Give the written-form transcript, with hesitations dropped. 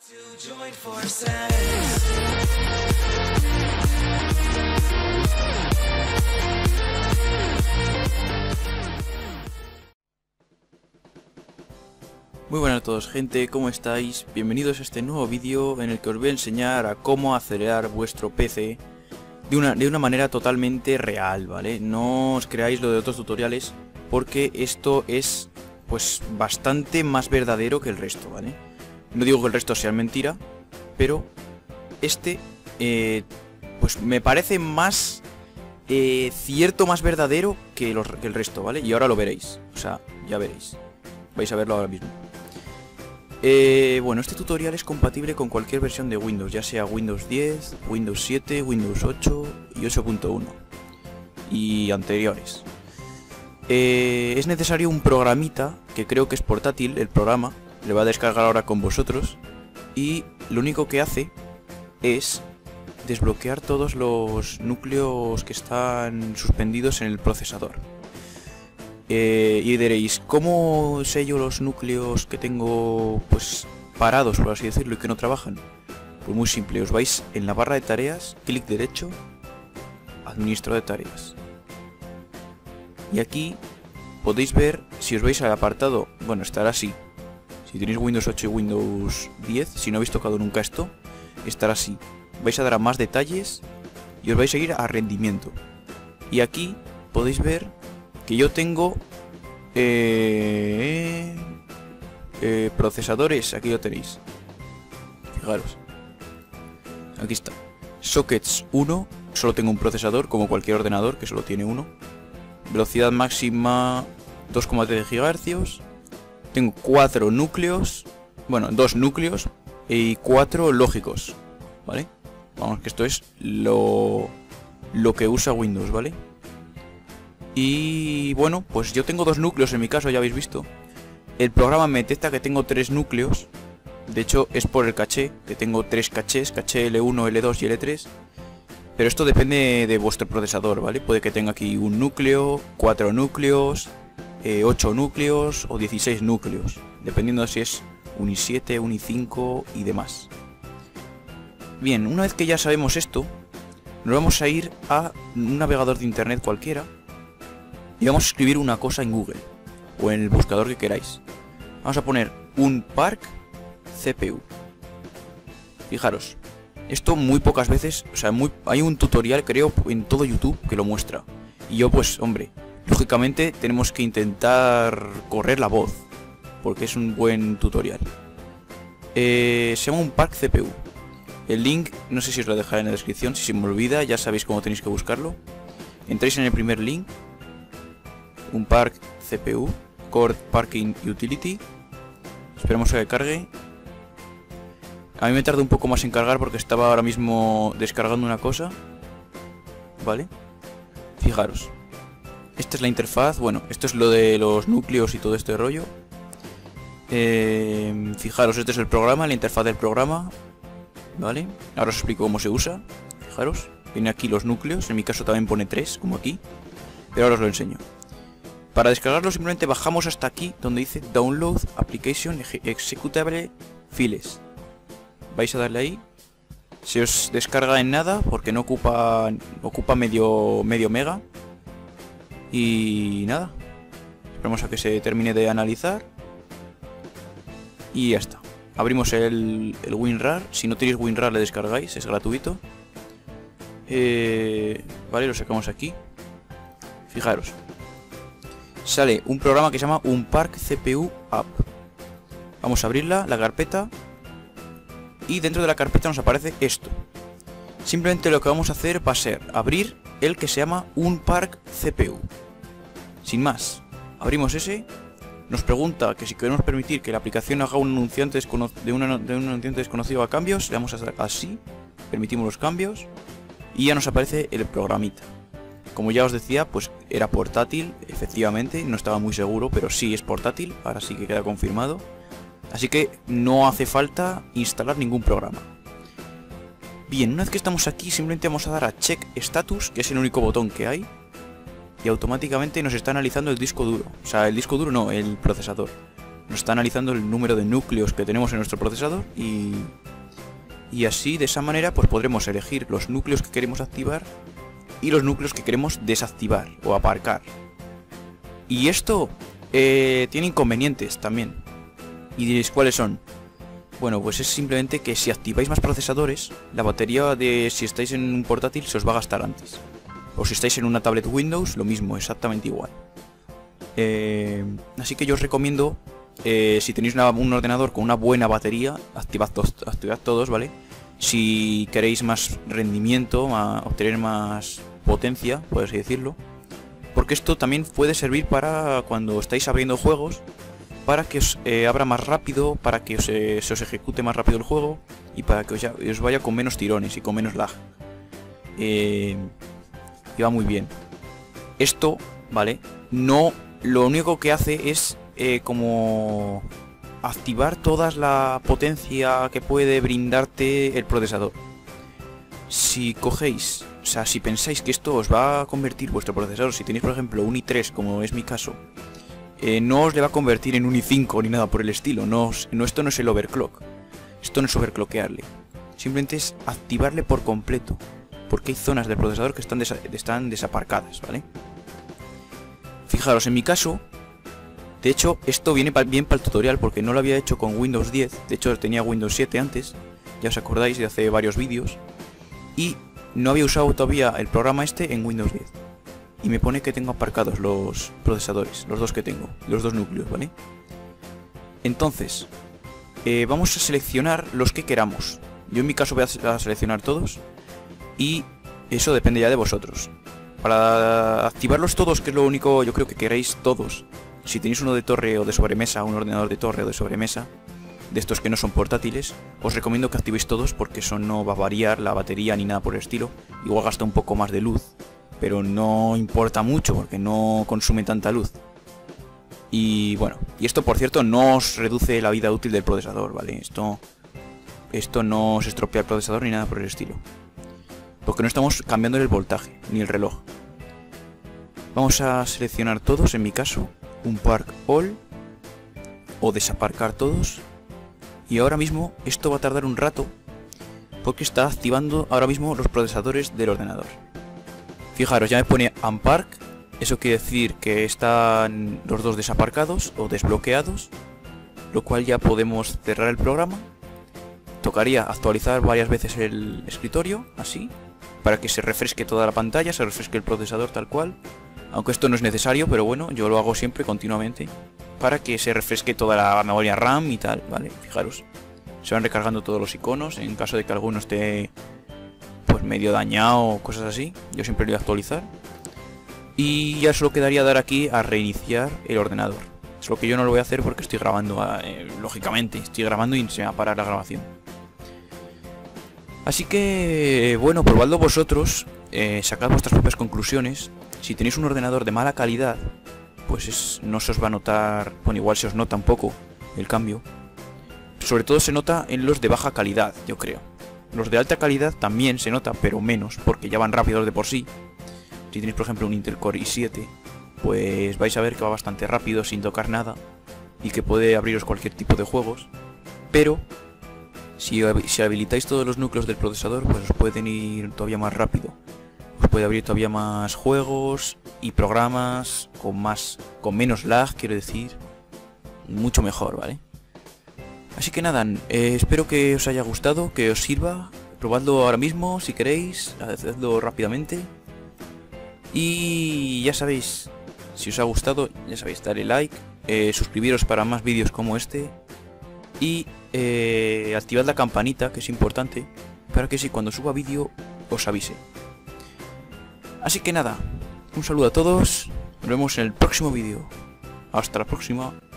Muy buenas a todos, gente, ¿cómo estáis? Bienvenidos a este nuevo vídeo en el que os voy a enseñar a cómo acelerar vuestro PC de una manera totalmente real, ¿vale? No os creáis lo de otros tutoriales, porque esto es pues bastante más verdadero que el resto, ¿vale? No digo que el resto sea mentira, pero este pues me parece más cierto, más verdadero que el resto, ¿vale? Y ahora lo veréis, o sea, ya veréis. Vais a verlo ahora mismo. Bueno, este tutorial es compatible con cualquier versión de Windows, ya sea Windows 10, Windows 7, Windows 8 y 8.1 y anteriores. Es necesario un programita que creo que es portátil, el programa, le va a descargar ahora con vosotros y lo único que hace es desbloquear todos los núcleos que están suspendidos en el procesador. Y diréis, ¿cómo sé yo los núcleos que tengo pues parados, por así decirlo, y que no trabajan? Pues muy simple, os vais en la barra de tareas, clic derecho, administrador de tareas. Y aquí podéis ver, si os vais al apartado, bueno, estará así. Si tenéis Windows 8 y Windows 10, si no habéis tocado nunca esto, estará así. Vais a dar a más detalles y os vais a ir a rendimiento. Y aquí podéis ver que yo tengo procesadores, aquí lo tenéis. Fijaros. Aquí está. Sockets 1, solo tengo un procesador, como cualquier ordenador que solo tiene uno. Velocidad máxima 2,3 GHz. Tengo 4 núcleos, bueno, 2 núcleos y 4 lógicos, ¿vale? Vamos, que esto es lo que usa Windows, ¿vale? Y bueno, pues yo tengo 2 núcleos en mi caso, ya habéis visto. El programa me detecta que tengo 3 núcleos. De hecho es por el caché, que tengo 3 cachés, caché L1, L2 y L3. Pero esto depende de vuestro procesador, ¿vale? Puede que tenga aquí un núcleo, 4 núcleos, 8 núcleos o 16 núcleos, dependiendo de si es un i7, un i5 y demás. Bien, una vez que ya sabemos esto, nos vamos a ir a un navegador de internet cualquiera y vamos a escribir una cosa en Google o en el buscador que queráis. Vamos a poner un park CPU. Fijaros, esto muy pocas veces, o sea, hay un tutorial creo en todo YouTube que lo muestra. Y yo pues, hombre, lógicamente tenemos que intentar correr la voz, porque es un buen tutorial. Se llama un park CPU. El link, no sé si os lo dejaré en la descripción, si se me olvida ya sabéis cómo tenéis que buscarlo. Entráis en el primer link. Un park CPU, Core Parking Utility. Esperemos a que cargue. A mí me tarda un poco más en cargar porque estaba ahora mismo descargando una cosa. Vale. Fijaros. Esta es la interfaz. Bueno, esto es lo de los núcleos y todo este rollo. Fijaros, este es el programa, la interfaz del programa. Vale. Ahora os explico cómo se usa. Fijaros. Viene aquí los núcleos. En mi caso también pone 3, como aquí. Pero ahora os lo enseño. Para descargarlo simplemente bajamos hasta aquí donde dice Download Application Executable Files. Vais a darle ahí. Se os descarga en nada porque no ocupa medio mega. Y nada. Esperamos a que se termine de analizar. Y ya está. Abrimos el WinRAR. Si no tenéis WinRAR le descargáis, es gratuito. Vale, lo sacamos aquí. Fijaros. Sale un programa que se llama un Park CPU App. Vamos a abrirla, la carpeta. Y dentro de la carpeta nos aparece esto. Simplemente lo que vamos a hacer va a ser abrir el que se llama un Park CPU. Sin más. Abrimos ese. Nos pregunta que si queremos permitir que la aplicación haga un anunciante de un anunciante desconocido a cambios. Le damos a dar así. Permitimos los cambios. Y ya nos aparece el programita. Como ya os decía, pues era portátil, efectivamente, no estaba muy seguro, pero sí es portátil, ahora sí que queda confirmado. Así que no hace falta instalar ningún programa. Bien, una vez que estamos aquí, simplemente vamos a dar a Check Status, que es el único botón que hay. Y automáticamente nos está analizando el disco duro. O sea, el disco duro no, el procesador. Nos está analizando el número de núcleos que tenemos en nuestro procesador y Y así, de esa manera, pues podremos elegir los núcleos que queremos activar y los núcleos que queremos desactivar o aparcar. Y esto tiene inconvenientes también. ¿Y diréis cuáles son? Bueno, pues es simplemente que si activáis más procesadores, la batería de si estáis en un portátil se os va a gastar antes. O si estáis en una tablet Windows, lo mismo, exactamente igual. Así que yo os recomiendo, si tenéis un ordenador con una buena batería, activad todos, ¿vale? Si queréis más rendimiento, obtener más potencia, por así decirlo. Porque esto también puede servir para cuando estáis abriendo juegos, para que os abra más rápido, para que se os ejecute más rápido el juego y para que os vaya con menos tirones y con menos lag. Y va muy bien. Esto, ¿vale? No, lo único que hace es como activar toda la potencia que puede brindarte el procesador. Si cogéis, o sea, si pensáis que esto os va a convertir vuestro procesador, si tenéis por ejemplo un i3 como es mi caso, no os le va a convertir en un i5 ni nada por el estilo. Esto no es el overclock. Esto no es overclockearle. Simplemente es activarle por completo. Porque hay zonas del procesador que están desaparcadas, ¿vale? Fijaros, en mi caso, de hecho, esto viene bien para el tutorial porque no lo había hecho con Windows 10. De hecho, tenía Windows 7 antes. Ya os acordáis de hace varios vídeos. Y no había usado todavía el programa este en Windows 10. Y me pone que tengo aparcados los procesadores, los dos que tengo, los dos núcleos, ¿vale? Entonces, vamos a seleccionar los que queramos. Yo en mi caso voy a seleccionar todos y eso depende ya de vosotros. Para activarlos todos, que es lo único yo creo que queréis todos, si tenéis uno de torre o de sobremesa, un ordenador de torre o de sobremesa, de estos que no son portátiles, os recomiendo que activéis todos porque eso no va a variar la batería ni nada por el estilo. Igual gasta un poco más de luz, pero no importa mucho porque no consume tanta luz. Y bueno, y esto por cierto no os reduce la vida útil del procesador, ¿vale? Esto no os estropea el procesador ni nada por el estilo, porque no estamos cambiando el voltaje ni el reloj. Vamos a seleccionar todos, en mi caso, un Park All o desaparcar todos. Y ahora mismo esto va a tardar un rato porque está activando ahora mismo los procesadores del ordenador. Fijaros, ya me pone Unpark, eso quiere decir que están los dos desaparcados o desbloqueados, lo cual ya podemos cerrar el programa. Tocaría actualizar varias veces el escritorio, así, para que se refresque toda la pantalla, se refresque el procesador tal cual. Aunque esto no es necesario, pero bueno, yo lo hago siempre, continuamente, para que se refresque toda la memoria RAM y tal, ¿vale? Fijaros, se van recargando todos los iconos, en caso de que alguno esté pues medio dañado o cosas así, yo siempre lo voy a actualizar. Y ya solo quedaría dar aquí a reiniciar el ordenador. Es lo que yo no lo voy a hacer porque estoy grabando, lógicamente, estoy grabando y se va a parar la grabación. Así que, bueno, probadlo vosotros, sacad vuestras propias conclusiones. Si tenéis un ordenador de mala calidad, pues no se os va a notar, bueno, igual se os nota un poco el cambio. Sobre todo se nota en los de baja calidad, yo creo. Los de alta calidad también se nota, pero menos, porque ya van rápidos de por sí. Si tenéis por ejemplo un Intel Core i7, pues vais a ver que va bastante rápido sin tocar nada y que puede abriros cualquier tipo de juegos. Pero si habilitáis todos los núcleos del procesador, pues os pueden ir todavía más rápido. Os puede abrir todavía más juegos y programas con menos lag, quiero decir, mucho mejor, ¿vale? Así que nada, espero que os haya gustado, que os sirva. Probadlo ahora mismo si queréis, hacedlo rápidamente. Y ya sabéis, si os ha gustado, ya sabéis, darle like, suscribiros para más vídeos como este y activad la campanita, que es importante, para que si cuando suba vídeo os avise. Así que nada, un saludo a todos, nos vemos en el próximo vídeo. Hasta la próxima.